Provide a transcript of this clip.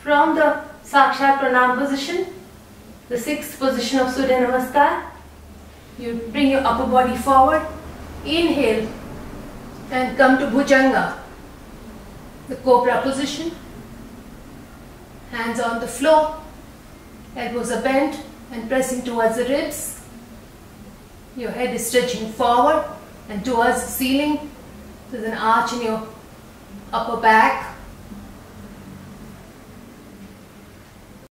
from the Sakshat Pranam position, the sixth position of Suryanamaskar. You bring your upper body forward, inhale and come to Bhujanga, the cobra position. Hands on the floor, elbows are bent and pressing towards the ribs. Your head is stretching forward and towards the ceiling. There's an arch in your upper back.